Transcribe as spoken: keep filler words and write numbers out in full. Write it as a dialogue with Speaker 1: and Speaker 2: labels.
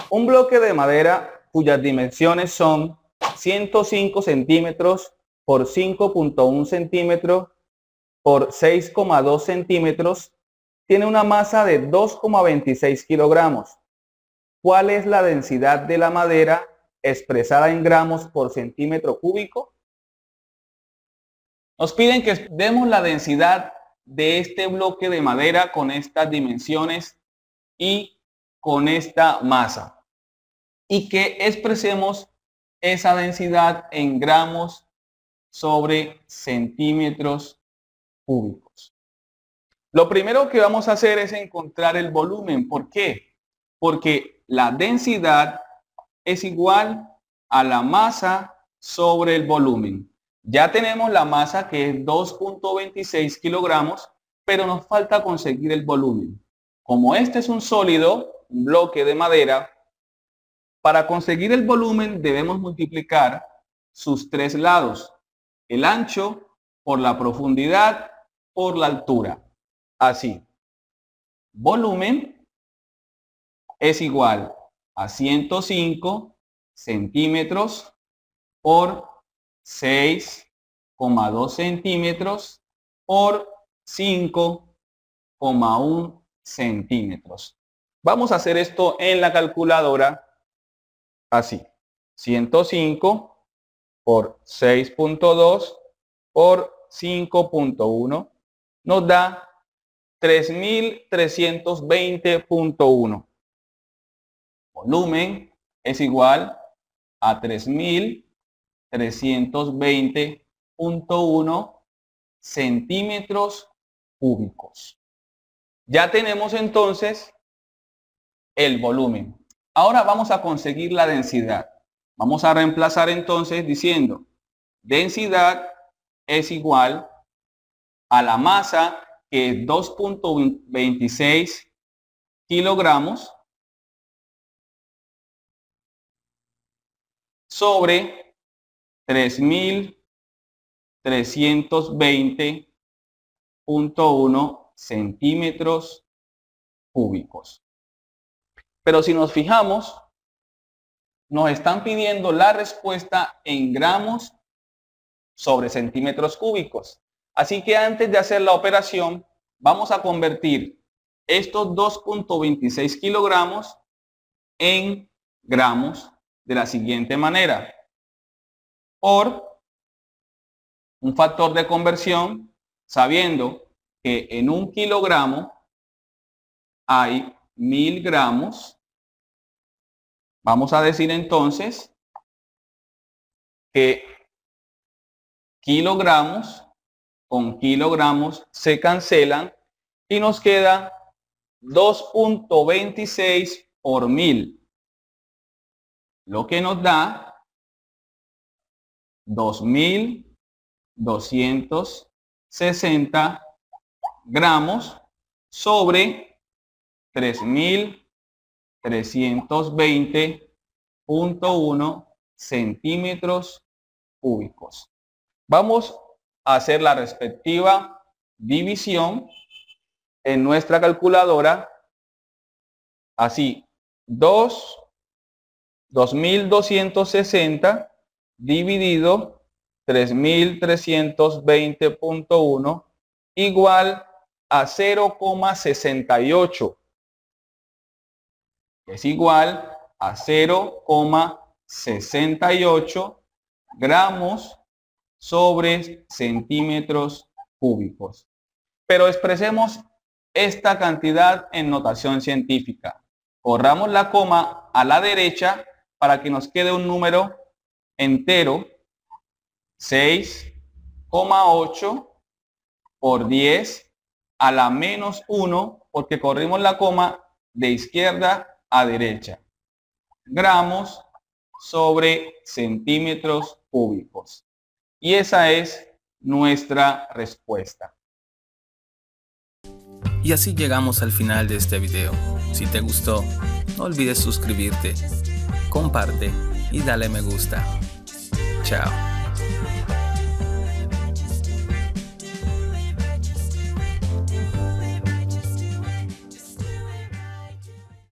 Speaker 1: Un bloque de madera cuyas dimensiones son ciento cinco centímetros por cinco punto uno centímetros por seis coma dos centímetros tiene una masa de dos coma veintiséis kilogramos. ¿Cuál es la densidad de la madera expresada en gramos por centímetro cúbico? Nos piden que demos la densidad de este bloque de madera con estas dimensiones y con esta masa, y que expresemos esa densidad en gramos sobre centímetros cúbicos. Lo primero que vamos a hacer es encontrar el volumen. ¿Por qué? Porque la densidad es igual a la masa sobre el volumen. Ya tenemos la masa, que es dos punto veintiséis kilogramos, pero nos falta conseguir el volumen. Como este es un sólido, un bloque de madera, para conseguir el volumen debemos multiplicar sus tres lados, el ancho por la profundidad por la altura. Así, volumen es igual a ciento cinco centímetros por seis coma dos centímetros por cinco coma uno centímetros. Vamos a hacer esto en la calculadora así. ciento cinco por seis punto dos por cinco punto uno nos da tres mil trescientos veinte punto uno. Volumen es igual a tres mil trescientos veinte punto uno centímetros cúbicos. Ya tenemos entonces el volumen. Ahora vamos a conseguir la densidad. Vamos a reemplazar entonces diciendo densidad es igual a la masa, que es dos punto veintiséis kilogramos, sobre tres mil trescientos veinte punto uno centímetros cúbicos. Pero si nos fijamos, nos están pidiendo la respuesta en gramos sobre centímetros cúbicos. Así que antes de hacer la operación, vamos a convertir estos dos punto veintiséis kilogramos en gramos de la siguiente manera. Por un factor de conversión, sabiendo que en un kilogramo hay mil gramos, vamos a decir entonces que kilogramos con kilogramos se cancelan y nos queda dos punto veintiséis por mil, lo que nos da dos mil doscientos sesenta gramos sobre tres mil trescientos veinte punto uno centímetros cúbicos. Vamos a hacer la respectiva división en nuestra calculadora. Así, dos mil doscientos sesenta dividido tres mil trescientos veinte punto uno igual a cero coma sesenta y ocho. Es igual a cero coma sesenta y ocho gramos sobre centímetros cúbicos. Pero expresemos esta cantidad en notación científica. Corramos la coma a la derecha para que nos quede un número entero, seis coma ocho por diez a la menos uno, porque corrimos la coma de izquierda a derecha. Gramos sobre centímetros cúbicos. Y esa es nuestra respuesta.
Speaker 2: Y así llegamos al final de este video. Si te gustó, no olvides suscribirte, comparte y dale me gusta. Chao.